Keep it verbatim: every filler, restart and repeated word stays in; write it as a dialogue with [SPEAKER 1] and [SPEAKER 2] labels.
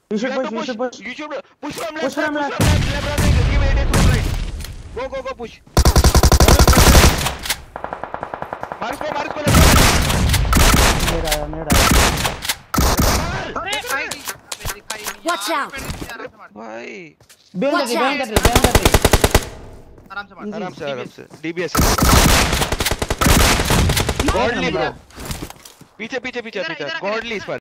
[SPEAKER 1] You should push, you should push.
[SPEAKER 2] You should push from
[SPEAKER 1] Push
[SPEAKER 2] left.
[SPEAKER 1] from left.
[SPEAKER 2] Left, left, right. Give it to right. Go, go, go, push. मार इसको, मार इसको लगा।
[SPEAKER 1] मेरा आया, मेरा आया।
[SPEAKER 3] अरे भाई दिखाई नहीं।
[SPEAKER 4] Watch out.
[SPEAKER 2] भाई।
[SPEAKER 1] बैन कर दे, बैन कर दे, बैन कर दे।
[SPEAKER 3] आराम से मार।
[SPEAKER 2] आराम से, आराम से। D B S। Godly bro. पीछे, पीछे, पीछे, पीछे। गॉडली इस पर।